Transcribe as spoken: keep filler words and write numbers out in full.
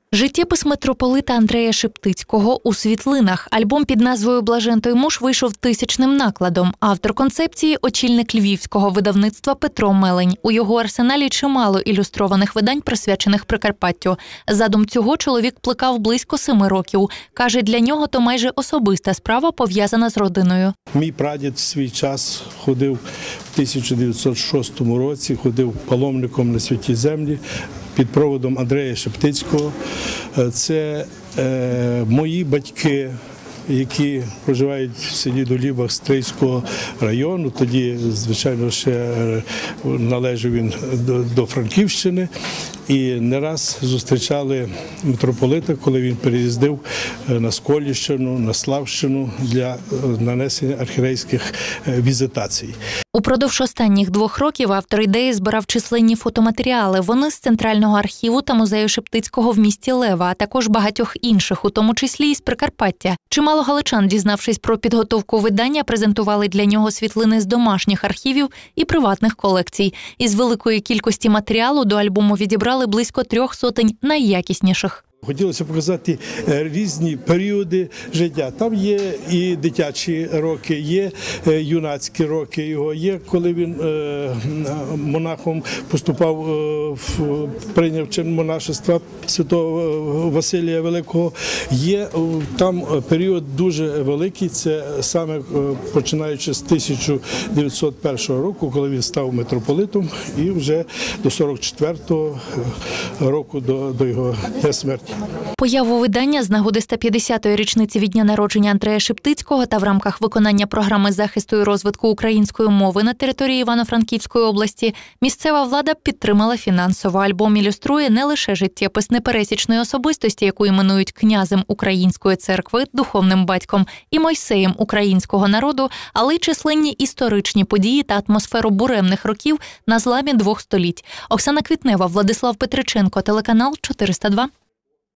Життєпис митрополита Андрея Шептицького у світлинах. Альбом під назвою «Блажен той муж» вийшов тисячним накладом. Автор концепції – очільник львівського видавництва Петро Мелень. У його арсеналі чимало ілюстрованих видань, присвячених Прикарпаттю. Задум цього чоловік плекав близько семи років. Каже, для нього то майже особиста справа, пов'язана з родиною. Мій прадід в свій час ходив в тисяча дев'ятсот шостому році, ходив паломником на Святій Землі під проводом Андрея Шептицького. Це е, мої батьки, які проживають в селі Долібах Стрийського району. Тоді, звичайно, ще належав він до, до Франківщини. І не раз зустрічали митрополита, коли він переїздив на Сколівщину, на Славщину для нанесення архієрейських візитацій. Упродовж останніх двох років автор ідеї збирав численні фотоматеріали. Вони з Центрального архіву та музею Шептицького в місті Лева, а також багатьох інших, у тому числі і з Прикарпаття. Чимало галичан, дізнавшись про підготовку видання, презентували для нього світлини з домашніх архівів і приватних колекцій. Із великої кількості матеріалу до альбому відібрали близько трьох сотень найякісніших. Хотілося показати різні періоди життя. Там є і дитячі роки, є юнацькі роки його, є коли він монахом поступав, прийняв чин монашества святого Василія Великого. Є там період дуже великий, це саме починаючи з тисяча дев'ятсот першого року, коли він став митрополитом, і вже до сорок четвертого року, до, до його смерті. Появу видання з нагоди ста п'ятдесятої річниці від дня народження Андрея Шептицького та в рамках виконання програми захисту і розвитку української мови на території Івано-Франківської області місцева влада підтримала фінансово. Альбом ілюструє не лише життєпис непересічної особистості, яку іменують князем Української церкви, духовним батьком і Мойсеєм українського народу, але й численні історичні події та атмосферу буремних років на зламі двох століть. Оксана Квітнева, Владислав Петриченко, телеканал чотириста два.